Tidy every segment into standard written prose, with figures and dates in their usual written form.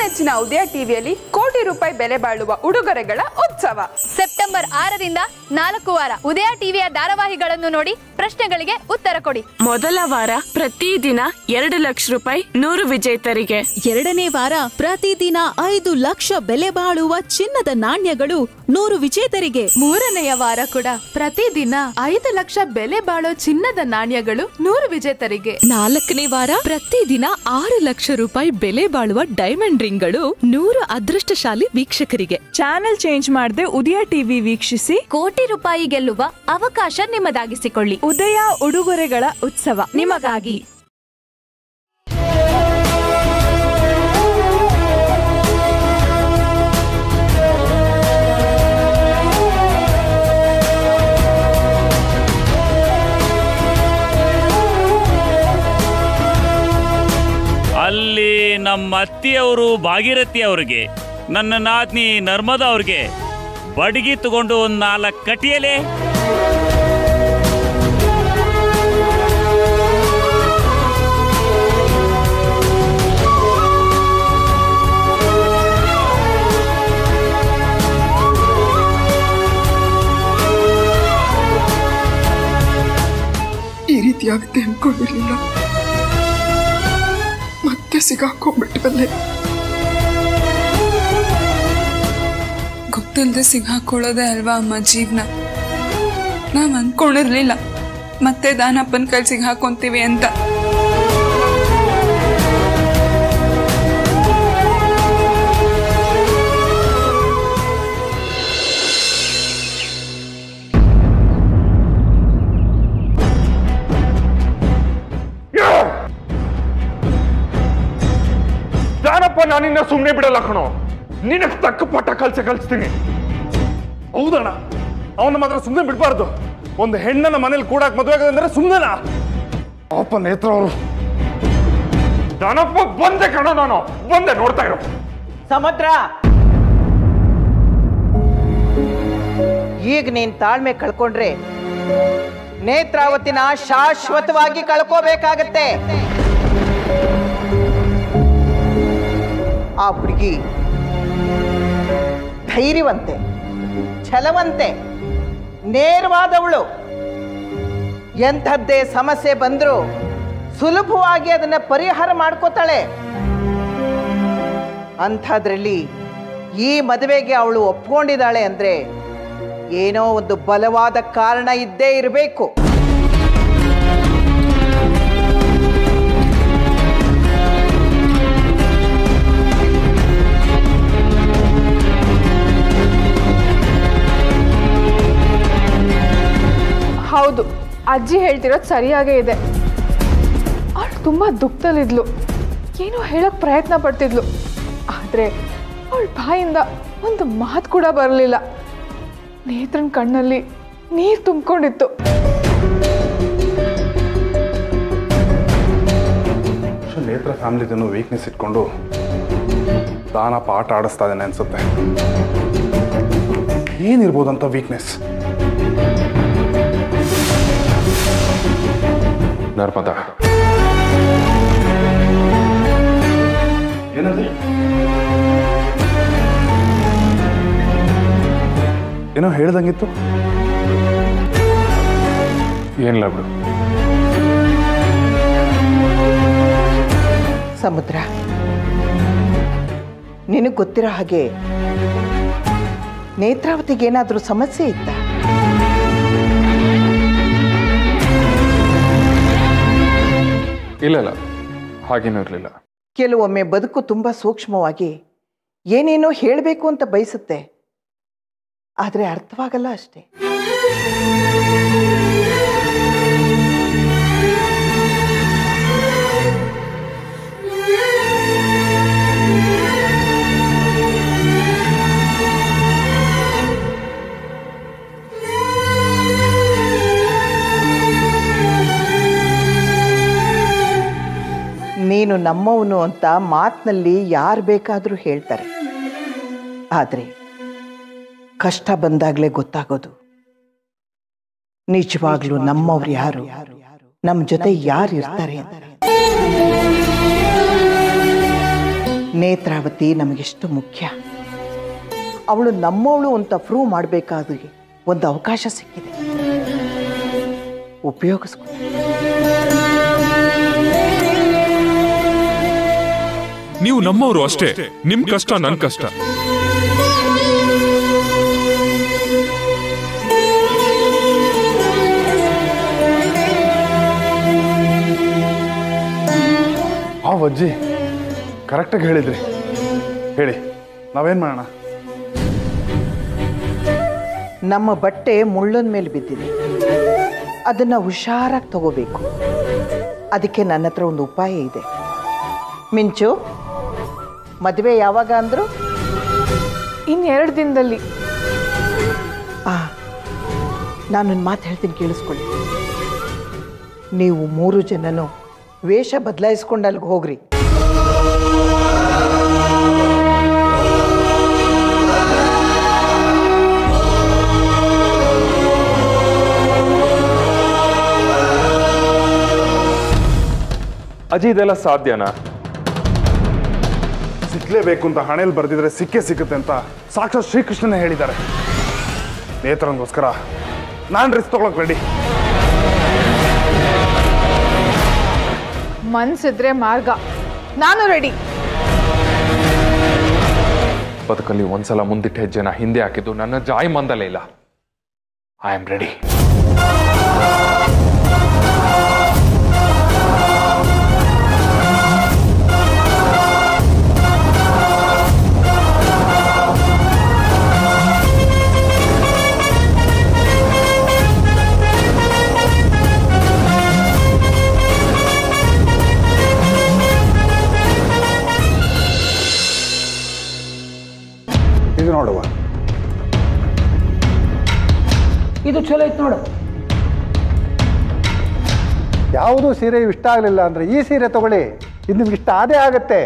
ನೆಚ್ಚಿನ ಉದಯ ಟಿವಿಯಲ್ಲಿ ಕೋಟಿ ರೂಪಾಯಿ ಬೆಲೆ ಬಾಳುವ ಉಡುಗೊರೆಗಳ ಉತ್ಸವ ಸೆಪ್ಟೆಂಬರ್ 6ರಿಂದ 4 ವಾರ ಉದಯ ಟಿವಿಯ ಧಾರಾವಾಹಿಗಳನ್ನು ನೋಡಿ ಪ್ರಶ್ನೆಗಳಿಗೆ ಉತ್ತರ ಕೊಡಿ. ಮೊದಲ ವಾರ ಪ್ರತಿದಿನ 2 ಲಕ್ಷ ರೂಪಾಯಿ 100 ವಿಜೇತರಿಗೆ. ಎರಡನೇ ವಾರ ಪ್ರತಿದಿನ 5 ಲಕ್ಷ ಬೆಲೆ ಬಾಳುವ ಚಿನ್ನದ ನಾಣ್ಯಗಳು 100 ವಿಜೇತರಿಗೆ. ಮೂರನೆಯ ವಾರ ಕೂಡ ಪ್ರತಿದಿನ 5 ಲಕ್ಷ ಬೆಲೆ ಬಾಳೋ ಚಿನ್ನದ ನಾಣ್ಯಗಳು 100 ವಿಜೇತರಿಗೆ. ನಾಲ್ಕನೇ ವಾರ ಪ್ರತಿದಿನ 6 ಲಕ್ಷ ರೂಪಾಯಿ ಬೆಲೆ ಬಾಳುವ ಡೈಮಂಡ್ ರಿಂಗ್ಗಳು 100 ಅದೃಷ್ಟಶಾಲಿ ವೀಕ್ಷಕರಿಗೆ. ಚಾನೆಲ್ ಚೇಂಜ್ ಮಾಡದೆ ಉದಯ ಟಿವಿ ವೀಕ್ಷಿಸಿ ಕೋಟಿ ರೂಪಾಯಿ ಗೆಲ್ಲುವ ಅವಕಾಶ ನಿಮ್ಮದಾಗಿಸಿಕೊಳ್ಳಿ. ಉದಯ ಉಡುಗೊರೆಗಳ ಉತ್ಸವ ನಿಮಗಾಗಿ. ಅಲ್ಲಿ ನಮ್ಮ ಅತ್ತಿಯವರು ಭಾಗೀರಥಿ ಅವ್ರಿಗೆ, ನನ್ನ ನಾದ್ನಿ ನರ್ಮದಾ ಅವ್ರಿಗೆ ಬಡಗಿ ತಗೊಂಡು 4 ಕಟಿಯಲೆ. ಈ ರೀತಿ ಆಗುತ್ತೆ ಅನ್ಕೊಂಡಿರ್ಲಿಲ್ಲ. ಮತ್ತೆ ಸಿಗಾಕೊಂಡ್ಬಿಟ್ವಲ್ಲೇ. ಗೊತ್ತಿಲ್ಲದೆ ಸಿಗಾಕೊಳ್ಳೋದೇ ಅಲ್ವಾ ಅಮ್ಮ ಜೀವನ. ನಾವ್ ಅನ್ಕೊಂಡಿರ್ಲಿಲ್ಲ ಮತ್ತೆ ದಾನಪ್ಪನ ಕೈ ಸಿಗಾಕೊಂತೀವಿ ಅಂತ. ದಾನಪ್ಪ ನಾನಿನ್ನ ಸುಮ್ಮನೆ ಬಿಡಲ್ಲ ಕಣೋ, ನಿನಗೆ ತಕ್ಕ ಪಟ್ಟ ಕಲಿಸ್ತೀನಿ. ಹೌದಣ್ಣ, ಅವನ ಮಾತ್ರ ಸುಮ್ಮನೆ ಬಿಡಬಾರ್ದು. ಒಂದು ಹೆಣ್ಣನ ಮನೇಲಿ ಕೂಡಾಕ್ ಮದುವೆ ಆಗದಂದ್ರೆ ಸುಮ್ಮನೆನಾ? ಪಾಪ ನೇತ್ರ ಅವರು. ದಾನಪ್ಪ ಬಂದೆ ಕಣೋ, ನಾನು ಬಂದೆ, ನೋಡ್ತಾ ಇರೋ. ಸಮುದ್ರ, ಈಗ ನೀನ್ ತಾಳ್ಮೆ ಕಳ್ಕೊಂಡ್ರೆ ನೇತ್ರಾವತಿನ ಶಾಶ್ವತವಾಗಿ ಕಳ್ಕೋಬೇಕಾಗತ್ತೆ. ಆ ಹುಡುಗಿ ಧೈರ್ಯವಂತೆ, ಛಲವಂತೆ, ನೇರವಾದವಳು. ಎಂಥದ್ದೇ ಸಮಸ್ಯೆ ಬಂದರೂ ಸುಲಭವಾಗಿ ಅದನ್ನ ಪರಿಹಾರ ಮಾಡ್ಕೋತಾಳೆ. ಅಂಥದ್ರಲ್ಲಿ ಈ ಮದುವೆಗೆ ಅವಳು ಒಪ್ಕೊಂಡಿದ್ದಾಳೆ ಅಂದ್ರೆ ಏನೋ ಒಂದು ಬಲವಾದ ಕಾರಣ ಇದ್ದೇ ಇರಬೇಕು. ಹೌದು, ಅಜ್ಜಿ ಹೇಳ್ತಿರೋದು ಸರಿಯಾಗೇ ಇದೆ. ಅವಳು ತುಂಬ ದುಃಖದಲ್ಲಿದ್ಲು, ಏನೋ ಹೇಳಕ್ ಪ್ರಯತ್ನ ಪಡ್ತಿದ್ಲು. ಆದರೆ ಅವಳ ಬಾಯಿಂದ ಒಂದು ಮಾತು ಕೂಡ ಬರಲಿಲ್ಲ. ನೇತ್ರನ್ ಕಣ್ಣಲ್ಲಿ ನೀರು ತುಂಬಿಕೊಂಡಿತ್ತು. ನೇತ್ರ ಫ್ಯಾಮಿಲಿದನ್ನು ವೀಕ್ನೆಸ್ ಇಟ್ಕೊಂಡು ದಾನಪ್ಪ ಆಟ ಆಡಿಸ್ತಾ ಇದ್ದಾನೆ ಅನ್ಸುತ್ತೆ. ಏನಿರ್ಬೋದಂತ ವೀಕ್ನೆಸ್? ನರ್ಮದಾ, ಏನಂದ್ರೆ ಏನೋ ಹೇಳ್ದಂಗಿತ್ತು. ಏನಿಲ್ಲ ಬಿಡು. ಸಮುದ್ರ, ನಿನಗೆ ಗೊತ್ತಿರೋ ಹಾಗೆ ನೇತ್ರಾವತಿಗೆ ಏನಾದರೂ ಸಮಸ್ಯೆ ಇತ್ತಾ? ಇಲ್ಲ, ಹಾಗೇನೂ ಇರಲಿಲ್ಲ. ಕೆಲವೊಮ್ಮೆ ಬದುಕು ತುಂಬ ಸೂಕ್ಷ್ಮವಾಗಿ ಏನೇನೋ ಹೇಳಬೇಕು ಅಂತ ಬಯಸುತ್ತೆ, ಆದರೆ ಅರ್ಥವಾಗಲ್ಲ ಅಷ್ಟೇ. ನೀನು ನಮ್ಮವನು ಅಂತ ಮಾತಿನಲ್ಲಿ ಯಾರು ಬೇಕಾದರೂ ಹೇಳ್ತಾರೆ, ಆದರೆ ಕಷ್ಟ ಬಂದಾಗಲೇ ಗೊತ್ತಾಗೋದು ನಿಜವಾಗ್ಲೂ ನಮ್ಮವ್ರು ಯಾರು, ನಮ್ಮ ಜೊತೆ ಯಾರು ಇರ್ತಾರೆ ಅಂತ. ನೇತ್ರಾವತಿ ನಮಗೆಷ್ಟು ಮುಖ್ಯ. ಅವಳು ನಮ್ಮವಳು ಅಂತ ಪ್ರೂವ್ ಮಾಡಬೇಕಾದ್ರೆ ಒಂದು ಅವಕಾಶ ಸಿಕ್ಕಿದೆ, ಉಪಯೋಗಿಸ್ಕೊ. ನೀವು ನಮ್ಮವರು ಅಷ್ಟೇ, ನಿಮ್ ಕಷ್ಟ ನನ್ ಕಷ್ಟ. ಅಜ್ಜಿ ಕರೆಕ್ಟಾಗಿ ಹೇಳಿದ್ರಿ. ಹೇಳಿ, ನಾವೇನ್ ಮಾಡೋಣ? ನಮ್ಮ ಬಟ್ಟೆ ಮುಳ್ಳೊಂದ ಮೇಲೆ ಬಿದ್ದಿದೆ, ಅದನ್ನ ಹುಷಾರಾಗಿ ತಗೋಬೇಕು. ಅದಕ್ಕೆ ನನ್ನ ಹತ್ರ ಒಂದು ಉಪಾಯ ಇದೆ. ಮಿಂಚು, ಮದುವೆ ಯಾವಾಗ ಅಂದ್ರು? ಇನ್ನು 2 ದಿನದಲ್ಲಿ. ನಾನೊಂದು ಮಾತು ಹೇಳ್ತೀನಿ, ಕೇಳಿಸ್ಕೊಳ್ಳಿ. ನೀವು 3 ಜನನು ವೇಷ ಬದಲಾಯಿಸ್ಕೊಂಡು ಅಲ್ಲಿಗೆ ಹೋಗ್ರಿ. ಅಜ್ಜಿ, ಇದೆಲ್ಲ ಸಾಧ್ಯನಾ? ಸಿಕ್ಲೇಬೇಕು ಅಂತ ಹಣೆಯಲ್ಲಿ ಬರೆದಿದ್ರೆ ಸಿಕ್ಕೇ ಸಿಗುತ್ತೆ ಅಂತ ಸಾಕ್ಷಾತ್ ಶ್ರೀಕೃಷ್ಣನೇ ಹೇಳಿದ್ದಾರೆ. ನೇತ್ರನಿಗೋಸ್ಕರ ನಾನು ರಿಸ್ಕ್ ತಗೊಳಕ್ ರೆಡಿ. ಮನ್ಸಿದ್ರೆ ಮಾರ್ಗ, ನಾನು ರೆಡಿ. ಬದುಕಲ್ಲಿ ಒಂದ್ಸಲ ಮುಂದಿಟ್ಟ ಹೆಜ್ಜೆನ ಹಿಂದೆ ಹಾಕಿದ್ದು ನನ್ನ ಜಾಯ್ ಮಂದಲೇ ಇಲ್ಲ. I am ready. ಇದು ನೋಡುವ, ಇದು ಚಲೋ ಐತೆ ನೋಡು. ಯಾವುದು ಸೀರೆ ಇಷ್ಟ ಆಗಲಿಲ್ಲ ಅಂದರೆ ಈ ಸೀರೆ ತಗೊಳ್ಳಿ, ಇದು ನಿಮ್ಗೆ ಇಷ್ಟ ಆದೇ ಆಗುತ್ತೆ.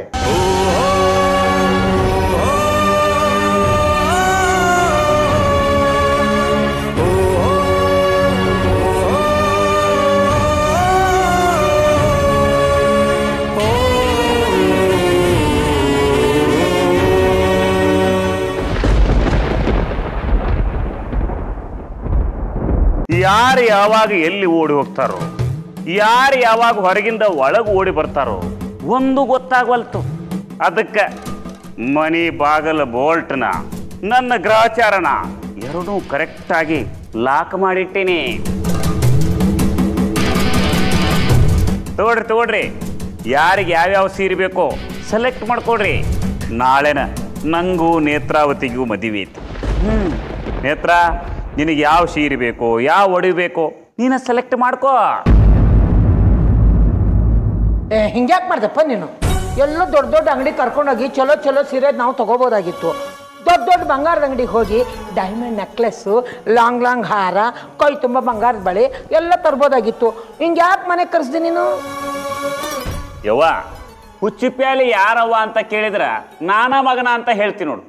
ಯಾರು ಯಾವಾಗ ಎಲ್ಲಿ ಓಡಿ ಹೋಗ್ತಾರೋ, ಯಾರು ಯಾವಾಗ ಹೊರಗಿಂದ ಒಳಗೆ ಓಡಿ ಬರ್ತಾರೋ ಒಂದು ಗೊತ್ತಾಗವಲ್ತು. ಅದಕ್ಕೆ ಮನಿ ಬಾಗಲ ಬೋಲ್ಟ್ನ ನನ್ನ ಗ್ರಹಚಾರನ ಎರಡೂ ಕರೆಕ್ಟಾಗಿ ಲಾಕ್ ಮಾಡಿಟ್ಟೀನಿ. ತಗೊಳ್ರಿ, ಯಾರಿಗೆ ಯಾವ್ಯಾವ ಸೀರೆ ಬೇಕೋ ಸೆಲೆಕ್ಟ್ ಮಾಡ್ಕೊಡ್ರಿ. ನಾಳೆನ ನಂಗೂ ನೇತ್ರಾವತಿಗೂ ಮದುವೆ ಐತಿ. ನೇತ್ರ, ನಿನಗೆ ಯಾವ ಸೀರೆ ಬೇಕೋ, ಯಾವ ಒಡವೆ ಬೇಕೋ ನೀನು ಸೆಲೆಕ್ಟ್ ಮಾಡ್ಕೋ. ಹಿಂಗ್ಯಾಕೆ ಮಾಡ್ದಪ್ಪ ನೀನು? ಎಲ್ಲ ದೊಡ್ಡ ದೊಡ್ಡ ಅಂಗಡಿ ಕರ್ಕೊಂಡೋಗಿ ಚಲೋ ಚಲೋ ಸೀರೆ ನಾವು ತಗೋಬೋದಾಗಿತ್ತು. ದೊಡ್ಡ ದೊಡ್ಡ ಬಂಗಾರದ ಅಂಗಡಿಗೆ ಹೋಗಿ ಡೈಮಂಡ್ ನೆಕ್ಲೆಸ್ಸು, ಲಾಂಗ್ ಲಾಂಗ್ ಹಾರ, ಕೈ ತುಂಬ ಬಂಗಾರದ ಬಳೆ ಎಲ್ಲ ತರ್ಬೋದಾಗಿತ್ತು. ಹಿಂಗ್ಯಾಕೆ ಮನೆಗೆ ಕರೆಸ್ದಿ ನೀನು? ಯವ್ವ, ಹುಚ್ಚಿಪ್ಯಾಲಿ ಯಾರವ್ವ ಅಂತ ಕೇಳಿದ್ರ ನಾನಾ ಮಗನ ಅಂತ ಹೇಳ್ತೀನಿ ನೋಡು.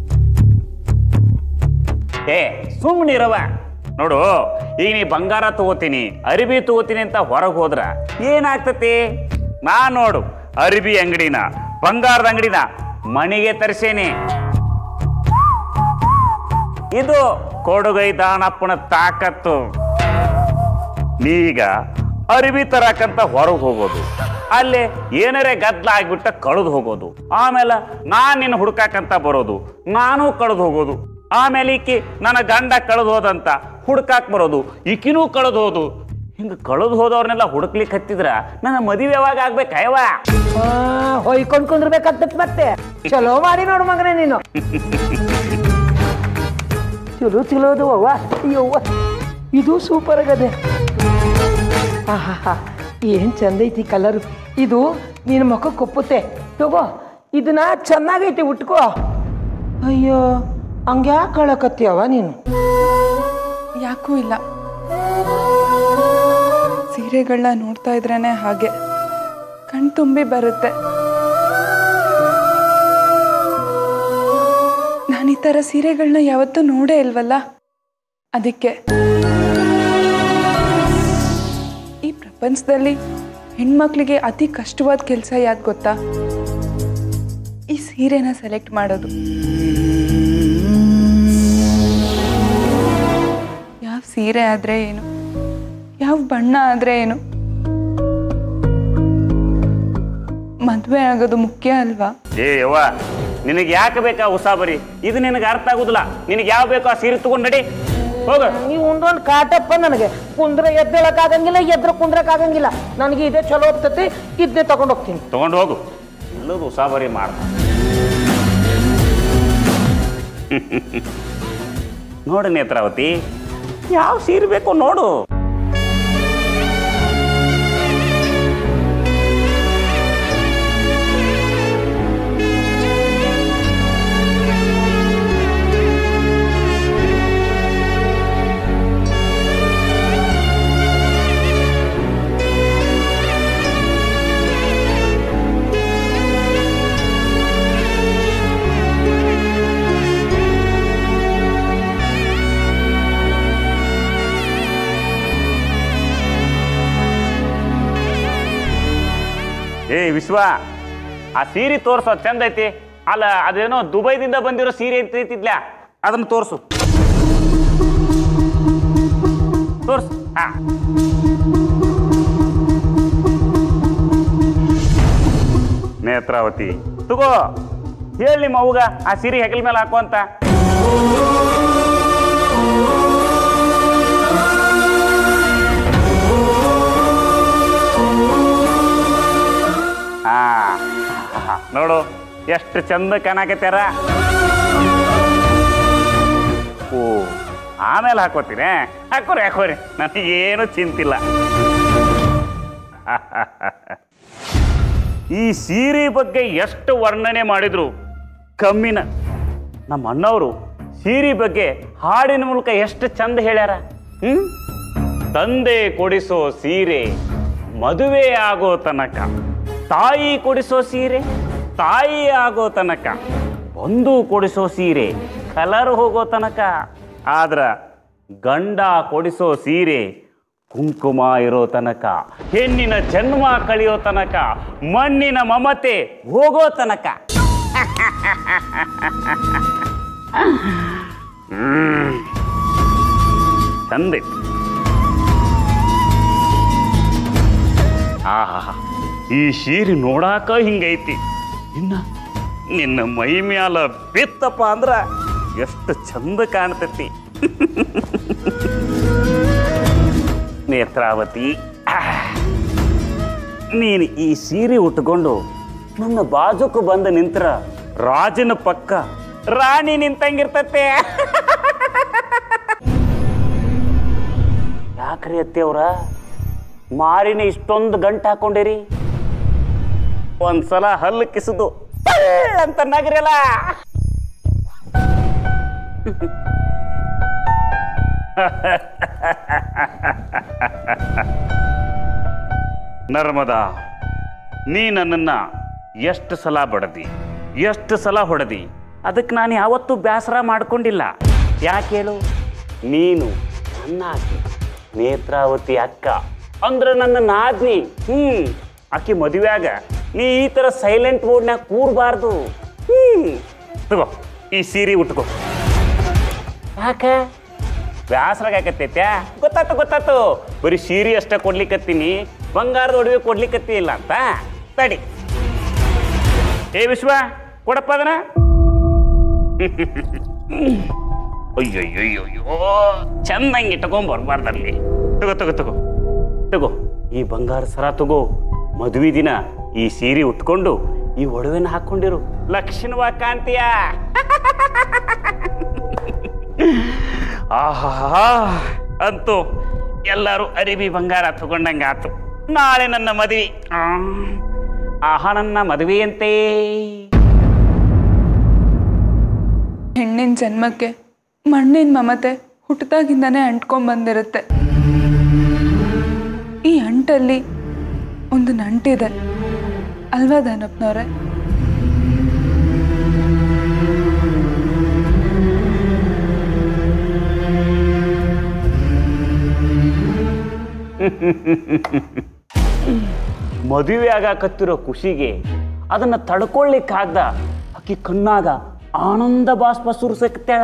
ಸುಮ್ಮನಿರವ. ನೋಡು, ಈಗ ನೀ ಬಂಗಾರ ತಗೋತೀನಿ, ಅರಿಬಿ ತಗೋತೀನಿ ಅಂತ ಹೊರಗೆ ಹೋದ್ರ ಏನಾಗ್ತತಿ? ನೋಡು, ಅರಿಬಿ ಅಂಗಡಿನ ಬಂಗಾರದ ಅಂಗಡಿನ ಮಣಿಗೆ ತರಿಸೇನಿ. ಇದು ಕೊಡುಗೈ ದಾನಪ್ಪನ ತಾಕತ್ತು. ನೀಗ ಅರಿಬಿ ತರಕಂತ ಹೊರಗೆ ಹೋಗೋದು, ಅಲ್ಲಿ ಏನಾರೇ ಗದ್ದಲ ಆಗ್ಬಿಟ್ಟ ಕಳೆದು ಹೋಗೋದು, ಆಮೇಲೆ ನಾನು ನಿನ್ನ ಹುಡ್ಕಾಕಂತ ಬರೋದು, ನಾನು ಕಳೆದು ಹೋಗೋದು, ಆಮೇಲೆ ಈಕಿ ನನ್ನ ಗಂಡ ಕಳೆದು ಹೋದಂತ ಹುಡ್ಕಾಕ್ ಬರೋದು, ಈಕಿನೂ ಕಳೆದು ಹೋದು. ಹಿಂಗೆ ಕಳೆದು ಹೋದವ್ರನ್ನೆಲ್ಲ ಹುಡುಕ್ಲಿಕ್ಕೆ ಹತ್ತಿದ್ರ ನನ್ನ ಮದುವೆ ಯಾವಾಗ ಆಗ್ಬೇಕಯ್ಯವ? ಹೊಯ್ಕೊಂಡು ಕುಂದ್ರಬೇಕಾಗ್ತತ್ ಮತ್ತೆ. ಚಲೋ ಮಾಡಿ ನೋಡು ಮಗನೇ ನೀನು. ಚಲೋ ಚಲೋದು ಅವ್ವ. ಅಯ್ಯವ್ವ, ಇದು ಸೂಪರ್ ಆಗದೆ. ಏನ್ ಚಂದ ಐತಿ ಕಲರ್. ಇದು ನಿನ್ನ ಮುಖಕ್ಕೆ ಒಪ್ಪುತ್ತೆ. ತಗೋ, ಇದನ್ನ ಚೆನ್ನಾಗೈತಿ, ಉಟ್ಕೋ. ಅಯ್ಯೋ, ಹಂಗ್ಯಾಕೆ ಕಳಕತ್ತೀಯವ ನೀನು? ಯಾಕೂ ಇಲ್ಲ, ಸೀರೆಗಳನ್ನ ನೋಡ್ತಾ ಇದ್ರೇನೆ ಹಾಗೆ ಕಣ್ ತುಂಬಿ ಬರುತ್ತೆ. ನಾನು ಈ ಥರ ಸೀರೆಗಳನ್ನ ಯಾವತ್ತೂ ನೋಡೇ ಇಲ್ವಲ್ಲ, ಅದಕ್ಕೆ. ಈ ಪ್ರಪಂಚದಲ್ಲಿ ಹೆಣ್ಮಕ್ಳಿಗೆ ಅತಿ ಕಷ್ಟವಾದ ಕೆಲಸ ಯಾವ್ದು ಗೊತ್ತಾ? ಈ ಸೀರೆನ ಸೆಲೆಕ್ಟ್ ಮಾಡೋದು. ಯಾವ ಸೀರೆ ಆದ್ರೆ ಏನು, ಯಾವ ಬಣ್ಣ ಆದ್ರೆ ಏನು, ಮದ್ವೆ ಆಗೋದು ಮುಖ್ಯ ಅಲ್ವಾ? ಯವ್ವ, ನಿನಗೆ ಯಾಕೆ ಬೇಕಾ ಉಸಾಬರಿ? ಇದು ನಿನಗೆ ಅರ್ಥ ಆಗುದಿಲ್ಲ. ನಿನಗೆ ಯಾವ ಬೇಕೋ ಆ ಸೀರೆ ತಗೊಂಡು ನಡಿ, ಹೋಗ. ನೀವು ಒಂದೊಂದು ಕಾಟಪ್ಪ ನನಗೆ. ಕುಂದ್ರೆ ಎದ್ದೇಳಕ್ಕಾಗಂಗಿಲ್ಲ, ಎದ್ರ ಕುಂದ್ರಕ್ಕಾಗಂಗಿಲ್ಲ. ನನಗೆ ಇದೇ ಚಲೋ ಹೋಗ್ತತಿ, ಇದನ್ನೇ ತಗೊಂಡು ಹೋಗ್ತೀನಿ. ತಗೊಂಡು ಹೋಗು. ಎಲ್ಲದು ಉಸಾಬರಿ ಮಾಡ. ನೋಡು ನೇತ್ರಾವತಿ, ಯಾವ ಸೀರೆ ಬೇಕೋ ನೋಡು. ವಿಶ್ವ, ಆ ಸೀರೆ ತೋರ್ಸೋ, ಚಂದ ಐತಿ. ಅಲ್ಲ, ಅದೇನೋ ದುಬೈದಿಂದ ಬಂದಿರೋ ಸೀರೆ ಐತಿದ್ಲ, ಅದನ್ನು ತೋರ್ಸು. ತೋರ್ಸು. ನೇತ್ರಾವತಿ, ತಗೋ. ಹೇಳಿ ನಿಮ್ಮ ಅವ್ಗ ಆ ಸೀರೆ ಹೆಗಲ ಮೇಲೆ ಹಾಕೋ ಅಂತ. ನೋಡು ಎಷ್ಟು ಚಂದ ಕಾಣಕತ್ಯಾರ. ಓ, ಆಮೇಲೆ ಹಾಕೋತೀನಿ. ಹಾಕೋರಿ, ನನಗೇನು ಚಿಂತಿಲ್ಲ. ಈ ಸೀರೆ ಬಗ್ಗೆ ಎಷ್ಟು ವರ್ಣನೆ ಮಾಡಿದ್ರು ಕಮ್ಮಿನ. ನಮ್ಮ ಅಣ್ಣವರು ಸೀರೆ ಬಗ್ಗೆ ಹಾಡಿನ ಮೂಲಕ ಎಷ್ಟು ಚಂದ ಹೇಳ್ಯಾರ. ತಂದೆ ಕೊಡಿಸೋ ಸೀರೆ ಮದುವೆ ಆಗೋ ತನಕ, ತಾಯಿ ಕೊಡಿಸೋ ಸೀರೆ ತಾಯಿ ಆಗೋ ತನಕ, ಬಂಧು ಕೊಡಿಸೋ ಸೀರೆ ಕಲರ್ ಹೋಗೋ ತನಕ, ಆದ್ರ ಗಂಡ ಕೊಡಿಸೋ ಸೀರೆ ಕುಂಕುಮ ಇರೋ ತನಕ, ಹೆಣ್ಣಿನ ಜನ್ಮ ಕಳಿಯೋ ತನಕ, ಮಣ್ಣಿನ ಮಮತೆ ಹೋಗೋ ತನಕ. ಚಂದ. ಆಹಾ, ಈ ಸೀರೆ ನೋಡಾಕ ಹಿಂಗೈತಿ. ಇನ್ನ ನಿನ್ನ ಮೈ ಮ್ಯಾಲ ಬಿತ್ತಪ್ಪ ಅಂದ್ರ ಎಷ್ಟು ಚಂದ ಕಾಣ್ತೈತಿ. ನೇತ್ರಾವತಿ, ನೀನು ಈ ಸೀರೆ ಉಟ್ಕೊಂಡು ನನ್ನ ಬಾಜುಕು ಬಂದು ನಿಂತ್ರ ರಾಜನ ಪಕ್ಕ ರಾಣಿ ನಿಂತಂಗಿರ್ತತೆ. ಯಾಕ್ರಿ ಅತ್ತೆಯವ್ರ ಮಾರಿನ ಇಷ್ಟೊಂದು ಗಂಟು ಹಾಕೊಂಡಿರಿ? ಒಂದ್ಸಲ ಹಲ್ಲು ಕಿಸುದು ಅಂತ ನಗರಲ್ಲ. ನರ್ಮದಾ, ನೀ ನನ್ನನ್ನ ಎಷ್ಟು ಸಲ ಬಡದಿ, ಎಷ್ಟು ಸಲ ಹೊಡೆದಿ, ಅದಕ್ಕೆ ನಾನು ಯಾವತ್ತೂ ಬೇಸರ ಮಾಡ್ಕೊಂಡಿಲ್ಲ. ಯಾಕೆ ಹೇಳು? ನೀನು ನನ್ನ ಆಕಿ, ನೇತ್ರಾವತಿ ಅಕ್ಕ ಅಂದ್ರೆ ನನ್ನ ನಾದ್ನಿ. ಆಕಿ ಮದುವೆಯಾಗ ನೀ ಈ ಥರ ಸೈಲೆಂಟ್ ಮೋಡ್ನಾಗ ಕೂರಬಾರ್ದು. ತಗೋ, ಈ ಸೀರೆ ಉಟ್ಕೋ. ಯಾಕೆ ಬ್ಯಾಸರಾಗತ್ತೈತ್ಯಾ? ಗೊತ್ತಾತು. ಬರೀ ಸೀರೆ ಅಷ್ಟೇ ಕೊಡ್ಲಿಕ್ಕತ್ತೀನಿ, ಬಂಗಾರದ ಒಡವೆ ಕೊಡ್ಲಿಕ್ಕತ್ತಿ ಇಲ್ಲ ಅಂತ. ತಡಿ. ಏ ವಿಶ್ವ, ಕೊಡಪ್ಪ ಅದನ್ನ. ಅಯ್ಯಯ್ಯೋ, ಚಂದಂಗೆ ಇಟ್ಕೊಂಬರ್ಬಾರ್ದಲ್ಲಿ. ತಗೋ ಈ ಬಂಗಾರ ಸರ ತಗೋ. ಮದುವೆ ದಿನ ಈ ಸೀರೆ ಉಟ್ಕೊಂಡು ಈ ಒಡವೆನ ಹಾಕೊಂಡಿರು, ಲಕ್ಷಣವಾಗಿ ಕಾಣ್ತೀಯ. ಆಹಾ, ಅಂತೂ ಎಲ್ಲರೂ ಅರಿವಿ ಬಂಗಾರ ತಗೊಂಡಂಗ ಆತು. ನಾಳೆ ನನ್ನ ಮದುವೆ. ಆಹಾ, ನನ್ನ ಮದುವೆಯಂತೆ. ಹೆಣ್ಣಿನ ಜನ್ಮಕ್ಕೆ ಮಣ್ಣಿನ ಮಮತೆ ಹುಟ್ಟದಾಗಿಂದಾನೇ ಅಂಟ್ಕೊಂಡ್ ಬಂದಿರುತ್ತೆ. ಈ ಅಂಟಲ್ಲಿ ಒಂದು ನಂಟಿದೆ ಅಲ್ವಾ ದಾನಪ್ಪನವ್ರೆ? ಮದುವೆ ಆಗಾಕತ್ತಿರೋ ಖುಷಿಗೆ ಅದನ್ನ ತಡ್ಕೊಳ್ಳಿಕ್ಕಾಗ್ದ ಆಕಿ ಕಣ್ಣಾಗ ಆನಂದ ಬಾಷ್ಪ ಸುರಿಸಕ್ತಾಳ.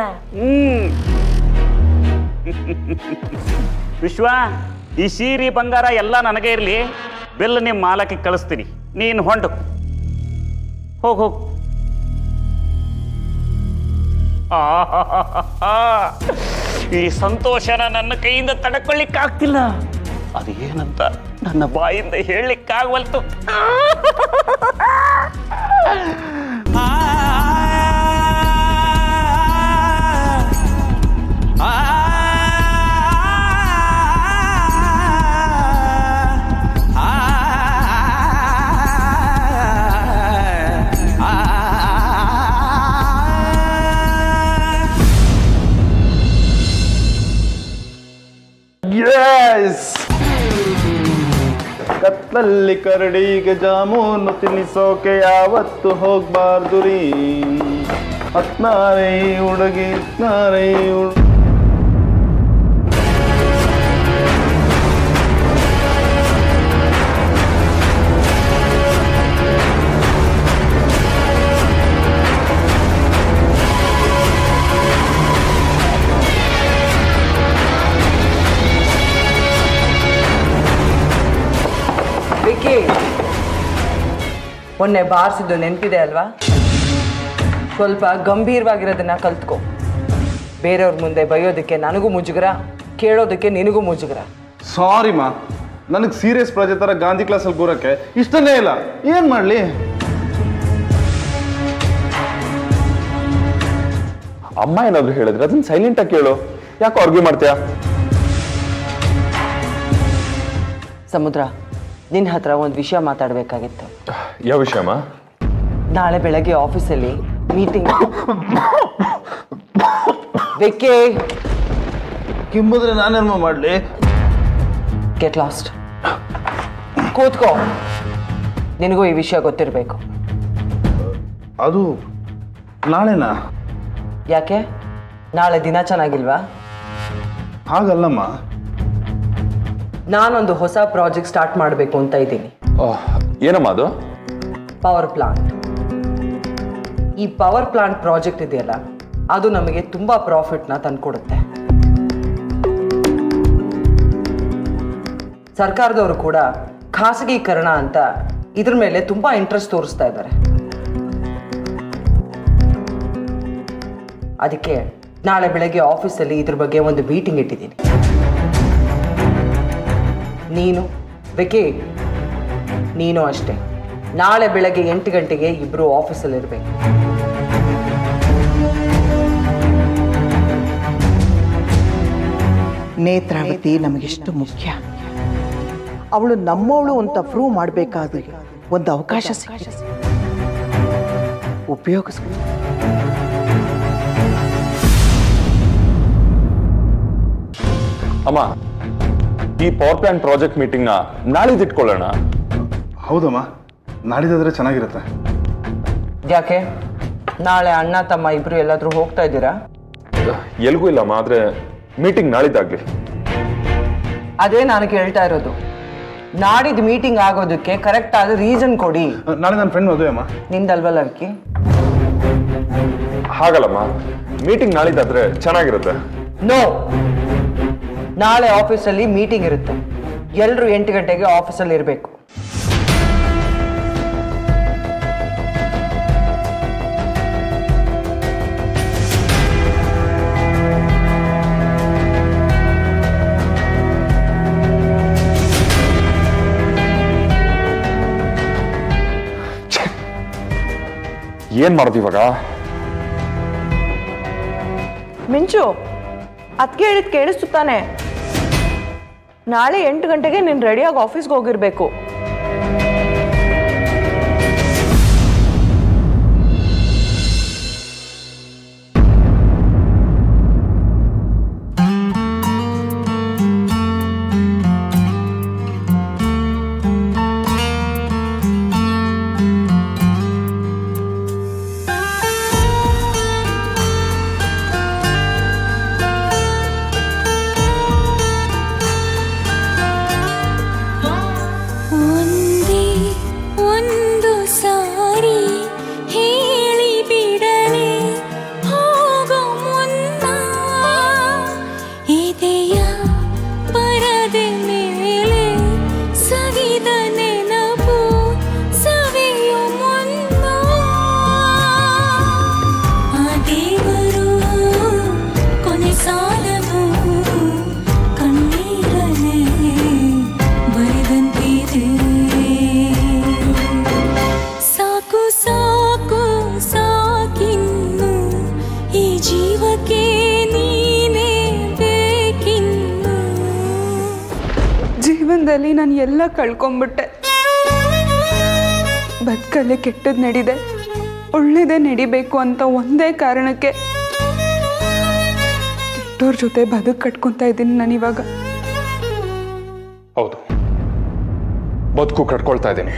ವಿಶ್ವ, ಈ ಸೀರೆ ಬಂಗಾರ ಎಲ್ಲ ನನಗೆ ಇರಲಿ, ಬಿಲ್ ನಿಮ್ಮ ಮಾಲಕ್ಕೆ ಕಳಿಸ್ತೀನಿ, ನೀನು ಹೊಂಡು ಹೋಗು. ಈ ಸಂತೋಷನ ನನ್ನ ಕೈಯಿಂದ ತಡ್ಕೊಳ್ಳಿಕ್ಕಾಗ್ತಿಲ್ಲ. ಅದು ಏನಂತ ನನ್ನ ಬಾಯಿಂದ ಹೇಳಲಿಕ್ಕಾಗವಲ್ತು. ಕತ್ಲಲ್ಲಿ ಕರಡಿಗೆ ಜಾಮೂನು ತಿನ್ನಿಸೋಕೆ ಯಾವತ್ತು ಹೋಗ್ಬಾರ್ದು ರೀ. ಹತ್ನಾರೈ ಹುಡುಗಿ ಹತ್ನಾರೈ ಮೊನ್ನೆ ಬಾರಿಸಿದ್ದು ನೆನಪಿದೆ ಅಲ್ವಾ? ಸ್ವಲ್ಪ ಗಂಭೀರವಾಗಿರೋದನ್ನ ಕಲ್ತ್ಕೊ. ಬೇರೆಯವ್ರ ಮುಂದೆ ಬೈಯೋದಕ್ಕೆ ನನಗೂ ಮುಜುಗರ, ಕೇಳೋದಕ್ಕೆ ನಿನಗೂ ಮುಜುಗರ. ಸಾರಿ ಮಾ, ನನಗೆ ಸೀರಿಯಸ್ ಪ್ರಾಜೆಕ್ಟ್ ಥರ ಗಾಂಧಿ ಕ್ಲಾಸಲ್ಲಿ ಕೂರಕ್ಕೆ ಇಷ್ಟನೇ ಇಲ್ಲ. ಏನು ಮಾಡಲಿ? ಅಮ್ಮ ಏನಾದ್ರು ಹೇಳಿದ್ರೆ ಅದನ್ನ ಸೈಲೆಂಟಾಗಿ ಕೇಳು, ಯಾಕೆ ಆರ್ಗ್ಯೂ ಮಾಡ್ತೀಯಾ? ಸಮುದ್ರ, ನಿನ್ನ ಹತ್ರ ಒಂದು ವಿಷಯ ಮಾತಾಡಬೇಕಾಗಿತ್ತು. ಯಾವ ವಿಷಯಮ್ಮ? ನಾಳೆ ಬೆಳಗ್ಗೆ ಆಫೀಸಲ್ಲಿ ಮೀಟಿಂಗ್. ಬೆಕ್ಕೆ ಕಿಂಬುದ್ರೆ ನಾನೇನು ಮಾಡಲಿ? Get lost. ಕೂತ್ಕೋ, ನಿನಗೂ ಈ ವಿಷಯ ಗೊತ್ತಿರಬೇಕು. ಅದು ನಾಳೆನಾ? ಯಾಕೆ, ನಾಳೆ ದಿನ ಚೆನ್ನಾಗಿಲ್ವಾ? ಹಾಗಲ್ಲಮ್ಮ, ನಾನೊಂದು ಹೊಸ ಪ್ರಾಜೆಕ್ಟ್ ಸ್ಟಾರ್ಟ್ ಮಾಡಬೇಕು ಅಂತ ಇದ್ದೀನಿ. ಏನಮ್ಮ ಅದು? Power plant. ಈ ಪವರ್ ಪ್ಲಾಂಟ್ ಪ್ರಾಜೆಕ್ಟ್ ಇದೆಯಲ್ಲ, ಅದು ನಮಗೆ ತುಂಬಾ ಪ್ರಾಫಿಟ್ನ ತಂದುಕೊಡುತ್ತೆ. ಸರ್ಕಾರದವರು ಕೂಡ ಖಾಸಗೀಕರಣ ಅಂತ ಇದ್ರ ಮೇಲೆ ತುಂಬಾ ಇಂಟ್ರೆಸ್ಟ್ ತೋರಿಸ್ತಾ ಇದ್ದಾರೆ. ಅದಕ್ಕೆ ನಾಳೆ ಬೆಳಗ್ಗೆ ಆಫೀಸಲ್ಲಿ ಇದ್ರ ಬಗ್ಗೆ ಒಂದು ಮೀಟಿಂಗ್ ಇಟ್ಟಿದ್ದೀನಿ. ನೀನು ವಿಕಿ, ನೀನು ಅಷ್ಟೇ ನಾಳೆ ಬೆಳಗ್ಗೆ 8 ಗಂಟೆಗೆ ಇಬ್ರು ಆಫೀಸಲ್ಲಿ ಇರಬೇಕು. ನೇತ್ರಾವತಿ ನಮಗೆಷ್ಟು ಮುಖ್ಯ. ಅವಳು ನಮ್ಮವಳು ಅಂತ ಪ್ರೂವ್ ಮಾಡಬೇಕಾದ್ರೆ ಒಂದು ಅವಕಾಶ ಸಿಕ್ಕಿದೆ, ಉಪಯೋಗಿಸ್ಕೊ. ಅಮ್ಮ, ಈ ಪವರ್ ಪ್ಲಾಂಟ್ ಪ್ರಾಜೆಕ್ಟ್ ಮೀಟಿಂಗ್ ನ ನಾಳಿದ್ದು ಇಟ್ಕೊಳ್ಳೋಣ. ಹೌದಮ್ಮ, ನಾಳಿದಾದ್ರೆ ಚೆನ್ನಾಗಿರುತ್ತೆ. ಯಾಕೆ, ನಾಳೆ ಅಣ್ಣ ತಮ್ಮ ಇಬ್ರು ಎಲ್ಲಾದ್ರೂ ಹೋಗ್ತಾ ಇದ್ದೀರಾ? ಎಲ್ಗೂ ಇಲ್ಲಮ್ಮ, ಆದ್ರೆ ಮೀಟಿಂಗ್ ನಾಳಿದ್ದಾಗ್ಲಿ. ಅದೇ ನಾನು ಕೇಳ್ತಾ ಇರೋದು. ನಾಡಿದ್ದು ಮೀಟಿಂಗ್ ಆಗೋದಕ್ಕೆ ಕರೆಕ್ಟ್ ಆದ ರೀಸನ್ ಕೊಡಿ. ನಾಳೆ ನನ್ನ ಫ್ರೆಂಡ್ ಮದುವೆ ಅಮ್ಮ. ನಿಂದಲ್ವಲ್ಲ ವಿಕಿ? ಹಾಗಲ್ಲಮ್ಮ, ಮೀಟಿಂಗ್ ನಾಳಿದ್ದಾದ್ರೆ ಚೆನ್ನಾಗಿರುತ್ತೆ. ನೋ, ನಾಳೆ ಆಫೀಸಲ್ಲಿ ಮೀಟಿಂಗ್ ಇರುತ್ತೆ. ಎಲ್ಲರೂ 8 ಗಂಟೆಗೆ ಆಫೀಸಲ್ಲಿ ಇರಬೇಕು. ಏನ್ ಮಾಡೋದು ಇವಾಗ? ಮಿಂಚು, ಅದಕ್ಕೆ ಹೇಳಿದ್ ಕೇಳಿಸ್ತು ತಾನೆ? ನಾಳೆ 8 ಗಂಟೆಗೆ ನೀನು ರೆಡಿಯಾಗಿ ಆಫೀಸ್ಗೆ ಹೋಗಿರ್ಬೇಕು. ಜೀವನದಲ್ಲಿ ನಾನು ಎಲ್ಲ ಕಳ್ಕೊಂಡ್ಬಿಟ್ಟೆ. ಬದುಕಲ್ಲೇ ಕೆಟ್ಟದ್ದು ನಡೀದೆ, ಒಳ್ಳೇದೇ ನಡಿಬೇಕು ಅಂತ ಒಂದೇ ಕಾರಣಕ್ಕೆ ಕೆಟ್ಟೋರ್ ಜೊತೆ ಬದುಕು ಕಟ್ಕೊತಾ ಇದ್ದೀನಿ ನಾನಿವಾಗ. ಹೌದು, ಬದುಕು ಕಟ್ಕೊಳ್ತಾ ಇದ್ದೀನಿ.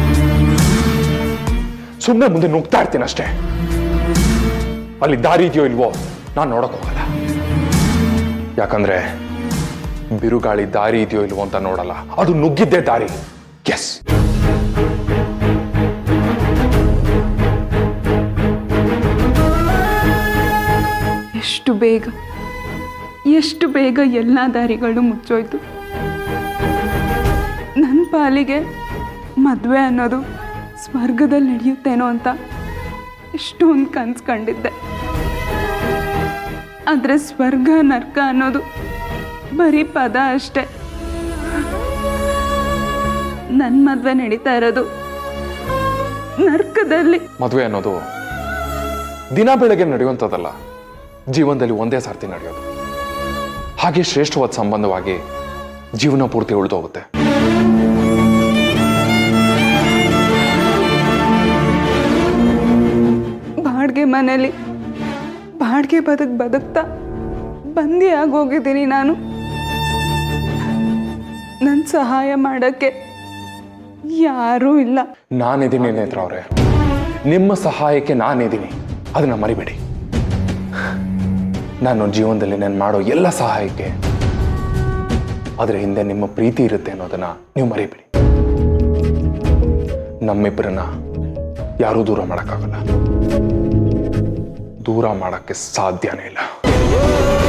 ಸುಮ್ಮನೆ ಮುಂದೆ ನುಗ್ತಾ ಇರ್ತೀನಿ ಅಷ್ಟೇ. ಅಲ್ಲಿ ದಾರಿ ಇದೆಯೋ ಇಲ್ವೋ ನಾನು ನೋಡಕ್ ಹೋಗಲ್ಲ. ಯಾಕಂದ್ರೆ ಬಿರುಗಾಳಿ ದಾರಿ ಇದೆಯೋ ಇಲ್ವೋ ಅಂತ ನೋಡಲ್ಲ, ಅದು ನುಗ್ಗಿದ್ದೇ ದಾರಿ. ಎಸ್, ಎಷ್ಟು ಬೇಗ ಎಲ್ಲ ದಾರಿಗಳು ಮುಚ್ಚೋಯ್ತು. ನನ್ನ ಪಾಲಿಗೆ ಮದುವೆ ಅನ್ನೋದು ಸ್ವರ್ಗದಲ್ಲಿ ನಡೆಯುತ್ತೇನೋ ಅಂತ ಎಷ್ಟೊಂದು ಕನ್ಸು ಕಂಡಿದ್ದೆ. ಆದರೆ ಸ್ವರ್ಗ ನರ್ಕ ಅನ್ನೋದು ಬರೀ ಪದ ಅಷ್ಟೆ. ನನ್ನ ಮದುವೆ ನಡೀತಾ ಇರೋದು ನರ್ಕದಲ್ಲಿ. ಮದುವೆ ಅನ್ನೋದು ದಿನ ಬೆಳಗ್ಗೆ ನಡೆಯುವಂಥದ್ದಲ್ಲ, ಜೀವನದಲ್ಲಿ ಒಂದೇ ಸರ್ತಿ ನಡೆಯೋದು. ಹಾಗೆ ಶ್ರೇಷ್ಠವಾದ ಸಂಬಂಧವಾಗಿ ಜೀವನ ಪೂರ್ತಿ ಉಳಿದೋಗುತ್ತೆ. ಬಾಡಿಗೆ ಮನೇಲಿ ಬಾಡಿಗೆ ಬದುಕ್ತಾ ಬಂದಿ ಆಗೋಗಿದ್ದೀನಿ ನಾನು. ನನ್ನ ಸಹಾಯ ಮಾಡೋಕ್ಕೆ ಯಾರೂ ಇಲ್ಲ. ನಾನಿದ್ದೀನಿ ನೇತ್ರ ಅವರೇ, ನಿಮ್ಮ ಸಹಾಯಕ್ಕೆ ನಾನಿದ್ದೀನಿ, ಅದನ್ನ ಮರಿಬೇಡಿ. ನಾನು ಜೀವನದಲ್ಲಿ ನಾನು ಮಾಡೋ ಎಲ್ಲ ಸಹಾಯಕ್ಕೆ ಅದರ ಹಿಂದೆ ನಿಮ್ಮ ಪ್ರೀತಿ ಇರುತ್ತೆ ಅನ್ನೋದನ್ನ ನೀವು ಮರಿಬೇಡಿ. ನಮ್ಮಿಬ್ಬರನ್ನ ಯಾರೂ ದೂರ ಮಾಡೋಕ್ಕಾಗಲ್ಲ, ದೂರ ಮಾಡೋಕ್ಕೆ ಸಾಧ್ಯನೇ ಇಲ್ಲ.